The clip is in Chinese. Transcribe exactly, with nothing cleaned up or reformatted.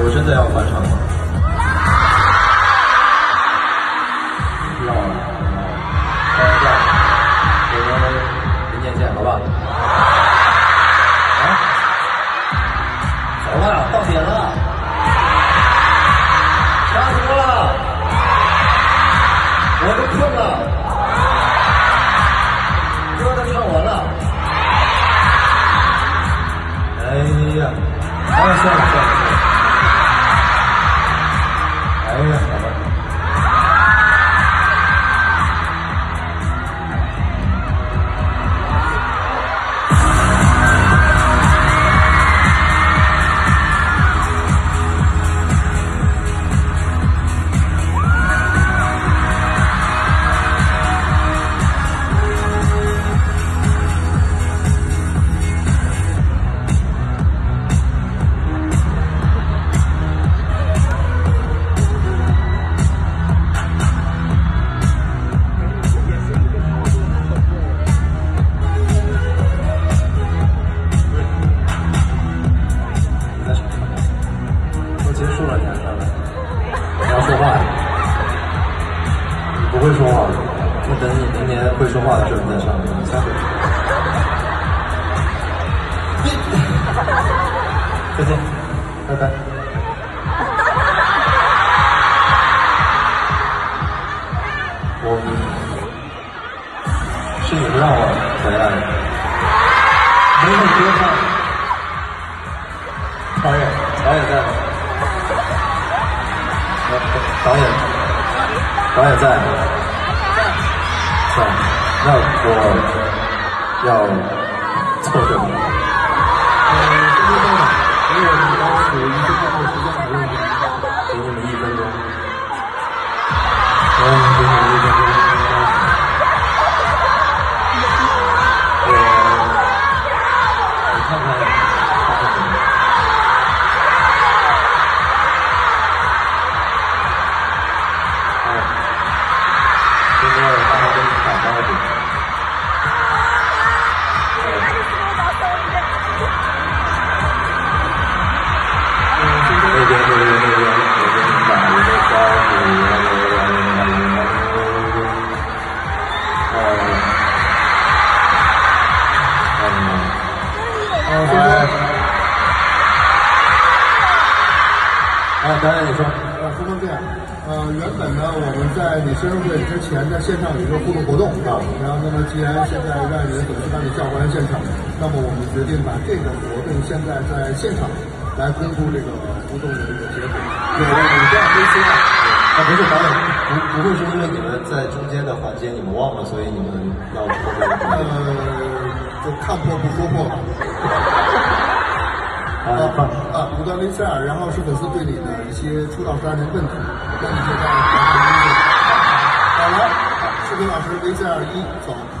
有真的要返场吗？要了，开玩笑，我们明天见，好吧？啊？走吧，到点了，差不多了，我都困了，歌都唱完了。哎呀，哎呀，算了算了。 哎呀，好吧。结束了，你还上来？你要说话呀？你不会说话，那等你明年会说话的时候你再上来。你下回。再见，拜拜。我是你们让我回来的，没有多看。导演，导演在吗？ 导演，导演在，在，那我要凑什么？呃，这边到哪？因为我们刚有一分钟的时间讨论，给你们一分钟。嗯，给你们一分钟。我，你看看，看看什么？ 今天我好好跟你打招呼。那边那边那边，我跟你打一个招呼。呃，嗯，嗯，啊，导演你说。 呃，说成这样，呃，原本呢，我们在你生日会之前，在线上有一个互动活动啊，然后那么既然现在让你的粉丝把你叫过来现场，那么我们决定把这个活动现在在现场来公布这个互动的这个结果。对，你这样微信啊， 啊，不是导演，不不会说因为你们在中间的环节你们忘了，所以你们要拖着。 呃，就看破不说破吧。啊啊！不断微塞尔，然后是粉丝对你的一些出道十二年问题，那你就在好了，视频老师微塞尔一走。